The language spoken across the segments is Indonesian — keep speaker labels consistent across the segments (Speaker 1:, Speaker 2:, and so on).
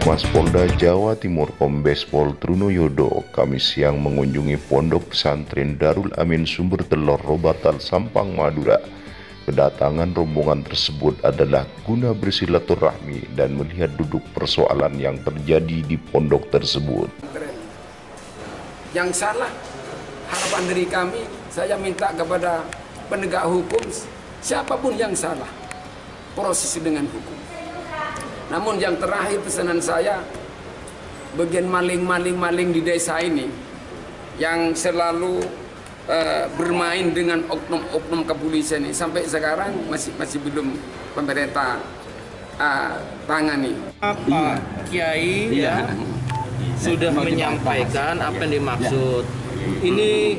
Speaker 1: Humas Polda Jawa Timur Kombes Pol Trunoyodo Kamis siang mengunjungi Pondok Pesantren Darul Amin Sumber Telur Robatal Sampang Madura. Kedatangan rombongan tersebut adalah guna bersilaturahmi dan melihat duduk persoalan yang terjadi di pondok tersebut.
Speaker 2: Yang salah, harapan dari kami, saya minta kepada penegak hukum, siapapun yang salah, proses dengan hukum. Namun yang terakhir pesanan saya, bagian maling di desa ini yang selalu bermain dengan oknum kepolisian ini sampai sekarang masih belum pemerintah tangani.
Speaker 3: Pak Kiai sudah menyampaikan apa yang dimaksud. Ini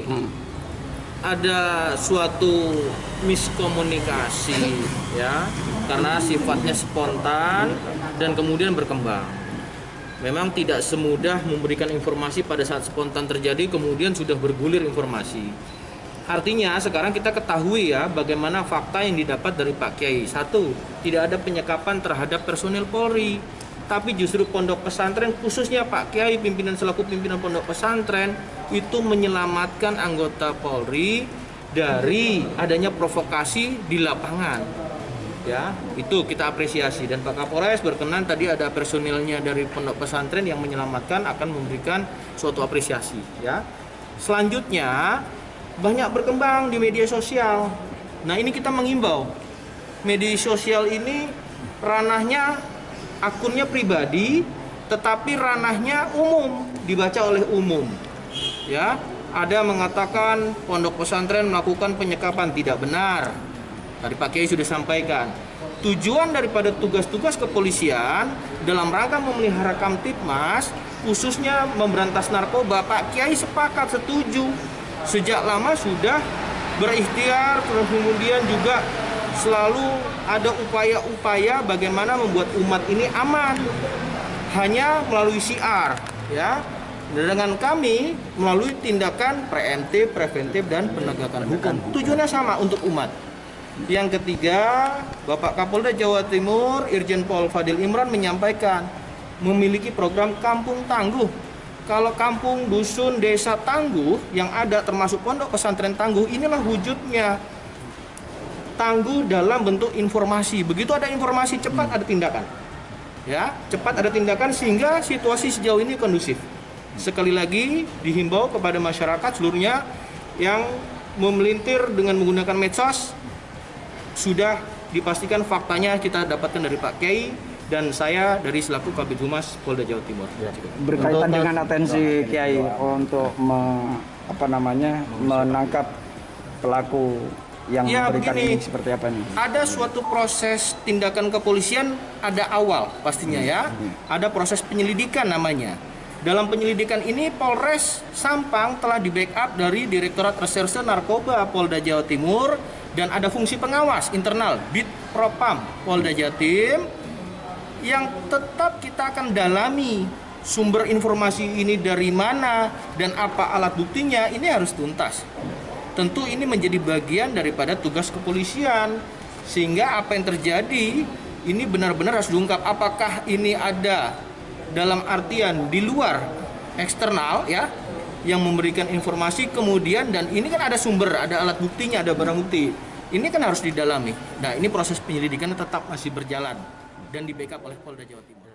Speaker 3: ada suatu miskomunikasi ya, karena sifatnya spontan dan kemudian berkembang. Memang tidak semudah memberikan informasi pada saat spontan terjadi kemudian sudah bergulir informasi. Artinya sekarang kita ketahui ya bagaimana fakta yang didapat dari Pak Kiai. Satu, tidak ada penyekapan terhadap personil Polri, tapi justru pondok pesantren khususnya Pak Kiai selaku pimpinan pondok pesantren itu menyelamatkan anggota Polri dari adanya provokasi di lapangan. Ya, itu kita apresiasi dan Pak Kapolres berkenan tadi ada personilnya dari pondok pesantren yang menyelamatkan akan memberikan suatu apresiasi ya. Selanjutnya banyak berkembang di media sosial. Nah, ini kita mengimbau. Media sosial ini ranahnya akunnya pribadi tetapi ranahnya umum, dibaca oleh umum. Ya, ada mengatakan pondok pesantren melakukan penyekapan, tidak benar. Tadi Pak Kiai sudah sampaikan. Tujuan daripada tugas-tugas kepolisian dalam rangka memelihara Kamtibmas, khususnya memberantas narkoba, Pak Kiai sepakat, setuju. Sejak lama sudah berikhtiar, kemudian juga selalu ada upaya-upaya bagaimana membuat umat ini aman. Hanya melalui syiar, ya. Dengan kami melalui tindakan preemptif, preventif, dan penegakan hukum. Tujuannya sama untuk umat. Yang ketiga, Bapak Kapolda Jawa Timur, Irjen Pol Fadil Imran menyampaikan memiliki program Kampung Tangguh. Kalau kampung, dusun, desa tangguh yang ada termasuk pondok pesantren tangguh, inilah wujudnya. Tangguh dalam bentuk informasi. Begitu ada informasi cepat ada tindakan. Ya, cepat ada tindakan sehingga situasi sejauh ini kondusif. Sekali lagi dihimbau kepada masyarakat seluruhnya yang memelintir dengan menggunakan medsos, sudah dipastikan faktanya kita dapatkan dari Pak Kiai dan saya dari selaku Kabid Humas Polda Jawa Timur.
Speaker 4: Berkaitan dengan atensi Kiai untuk menangkap pelaku yang memberikan ini seperti apa nih?
Speaker 3: Ada suatu proses tindakan kepolisian, ada awal pastinya ya. Ada proses penyelidikan namanya. Dalam penyelidikan ini Polres Sampang telah di-backup dari Direktorat Reserse Narkoba Polda Jawa Timur dan ada fungsi pengawas internal Bid Propam Polda Jatim yang tetap kita akan dalami sumber informasi ini dari mana dan apa alat buktinya, ini harus tuntas. Tentu ini menjadi bagian daripada tugas kepolisian sehingga apa yang terjadi ini benar-benar harus diungkap. Apakah ini ada dalam artian di luar eksternal ya yang memberikan informasi kemudian dan ini kan ada sumber, ada alat buktinya, ada barang bukti. Ini kan harus didalami. Nah, ini proses penyelidikan tetap masih berjalan dan di backup oleh Polda Jawa Timur.